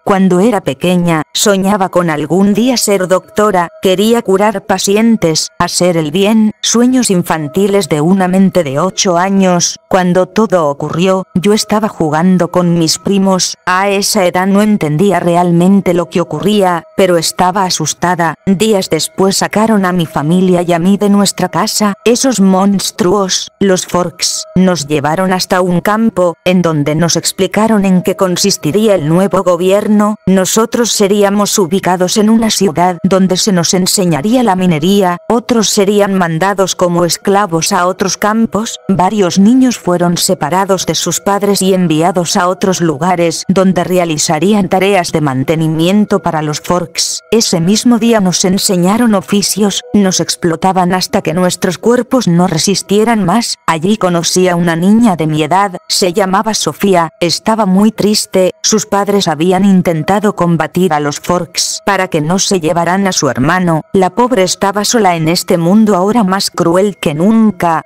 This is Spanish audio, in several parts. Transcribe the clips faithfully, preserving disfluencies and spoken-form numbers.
Cuando era pequeña, soñaba con algún día ser doctora, quería curar pacientes, hacer el bien, sueños infantiles de una mente de ocho años. Cuando todo ocurrió, yo estaba jugando con mis primos, a esa edad no entendía realmente lo que ocurría, pero estaba asustada. Días después sacaron a mi familia y a mí de nuestra casa, esos monstruos, los Forks, nos llevaron hasta un campo, en donde nos explicaron en qué consistiría el nuevo gobierno. Nosotros seríamos ubicados en una ciudad donde se nos enseñaría la minería, otros serían mandados como esclavos a otros campos, varios niños fueron separados de sus padres y enviados a otros lugares donde realizarían tareas de mantenimiento para los Forks. Ese mismo día nos enseñaron oficios, nos explotaban hasta que nuestros cuerpos no resistieran más. Allí conocí a una niña de mi edad, se llamaba Sofía, estaba muy triste, sus padres habían intentado combatir a los Forks para que no se llevaran a su hermano, la pobre estaba sola en este mundo ahora más cruel que nunca.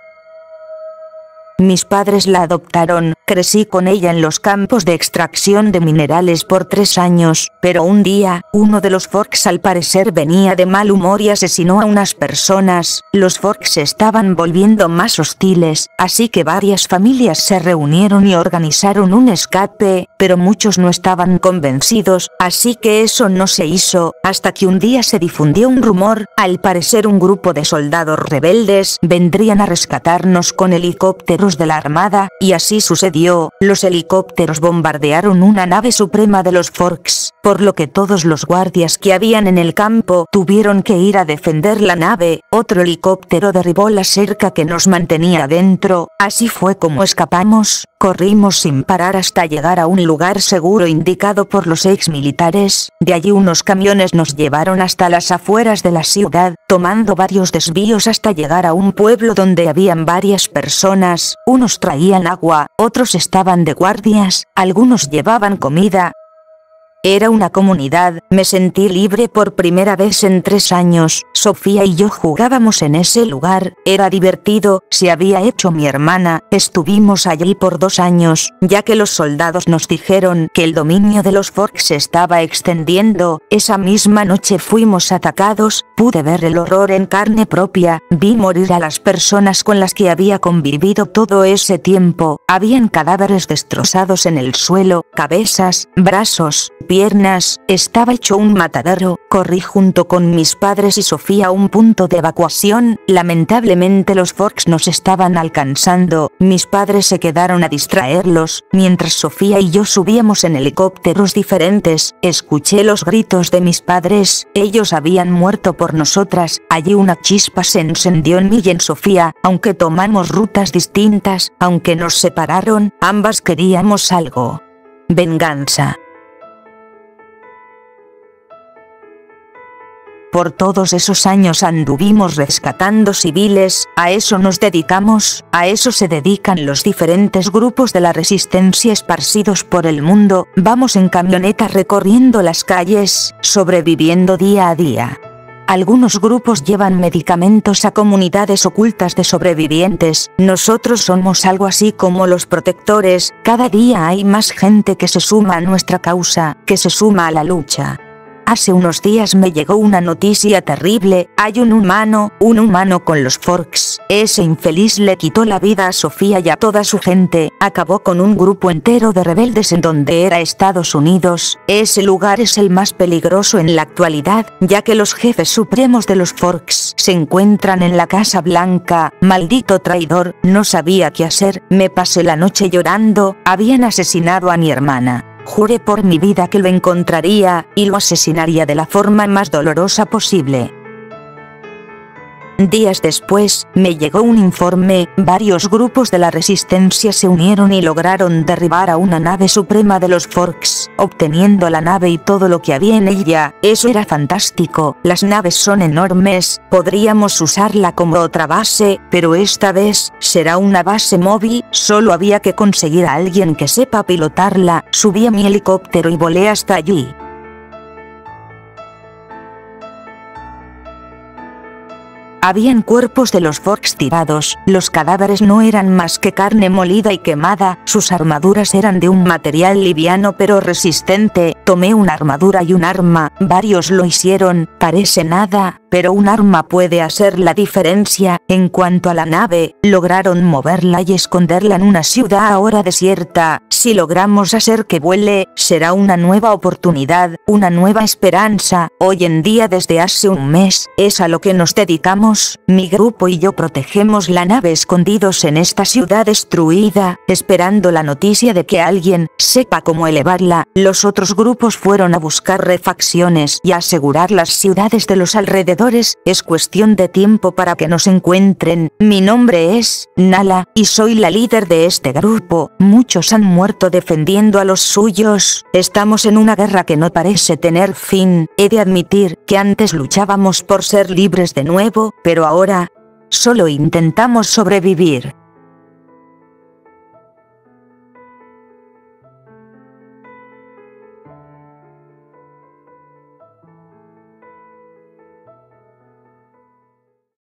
Mis padres la adoptaron, crecí con ella en los campos de extracción de minerales por tres años, pero un día, uno de los Forks al parecer venía de mal humor y asesinó a unas personas. Los Forks se estaban volviendo más hostiles, así que varias familias se reunieron y organizaron un escape, pero muchos no estaban convencidos, así que eso no se hizo, hasta que un día se difundió un rumor, al parecer un grupo de soldados rebeldes vendrían a rescatarnos con helicópteros de la armada, y así sucedió. Los helicópteros bombardearon una nave suprema de los Forks, por lo que todos los guardias que habían en el campo tuvieron que ir a defender la nave. Otro helicóptero derribó la cerca que nos mantenía dentro, así fue como escapamos. Corrimos sin parar hasta llegar a un lugar seguro indicado por los ex militares, de allí unos camiones nos llevaron hasta las afueras de la ciudad, tomando varios desvíos hasta llegar a un pueblo donde habían varias personas, unos traían agua, otros estaban de guardias, algunos llevaban comida. Era una comunidad, me sentí libre por primera vez en tres años, Sofía y yo jugábamos en ese lugar, era divertido, se había hecho mi hermana, estuvimos allí por dos años, ya que los soldados nos dijeron que el dominio de los Forks se estaba extendiendo. Esa misma noche fuimos atacados, pude ver el horror en carne propia, vi morir a las personas con las que había convivido todo ese tiempo, habían cadáveres destrozados en el suelo, cabezas, brazos, piernas, estaba hecho un matadero. Corrí junto con mis padres y Sofía a un punto de evacuación, lamentablemente los Forks nos estaban alcanzando, mis padres se quedaron a distraerlos, mientras Sofía y yo subíamos en helicópteros diferentes, escuché los gritos de mis padres, ellos habían muerto por nosotras, allí una chispa se encendió en mí y en Sofía, aunque tomamos rutas distintas, aunque nos separaron, ambas queríamos algo. Venganza. Por todos esos años anduvimos rescatando civiles, a eso nos dedicamos, a eso se dedican los diferentes grupos de la resistencia esparcidos por el mundo, vamos en camioneta recorriendo las calles, sobreviviendo día a día. Algunos grupos llevan medicamentos a comunidades ocultas de sobrevivientes, nosotros somos algo así como los protectores, cada día hay más gente que se suma a nuestra causa, que se suma a la lucha. Hace unos días me llegó una noticia terrible, hay un humano, un humano con los Forks, ese infeliz le quitó la vida a Sofía y a toda su gente, acabó con un grupo entero de rebeldes en donde era Estados Unidos, ese lugar es el más peligroso en la actualidad, ya que los jefes supremos de los Forks se encuentran en la Casa Blanca, maldito traidor, no sabía qué hacer, me pasé la noche llorando, habían asesinado a mi hermana. Juré por mi vida que lo encontraría, y lo asesinaría de la forma más dolorosa posible. Días después, me llegó un informe, varios grupos de la resistencia se unieron y lograron derribar a una nave suprema de los Forks, obteniendo la nave y todo lo que había en ella, eso era fantástico, las naves son enormes, podríamos usarla como otra base, pero esta vez, será una base móvil, solo había que conseguir a alguien que sepa pilotarla, subí a mi helicóptero y volé hasta allí. Habían cuerpos de los Forks tirados, los cadáveres no eran más que carne molida y quemada, sus armaduras eran de un material liviano pero resistente. Tomé una armadura y un arma, varios lo hicieron, parece nada, pero un arma puede hacer la diferencia. En cuanto a la nave, lograron moverla y esconderla en una ciudad ahora desierta. Si logramos hacer que vuele, será una nueva oportunidad, una nueva esperanza. Hoy en día, desde hace un mes, es a lo que nos dedicamos. Mi grupo y yo protegemos la nave escondidos en esta ciudad destruida, esperando la noticia de que alguien sepa cómo elevarla. Los otros grupos fueron a buscar refacciones y a asegurar las ciudades de los alrededores. Es cuestión de tiempo para que nos encuentren. Mi nombre es Nala, y soy la líder de este grupo. Muchos han muerto defendiendo a los suyos. Estamos en una guerra que no parece tener fin. He de admitir que antes luchábamos por ser libres de nuevo, pero ahora solo intentamos sobrevivir.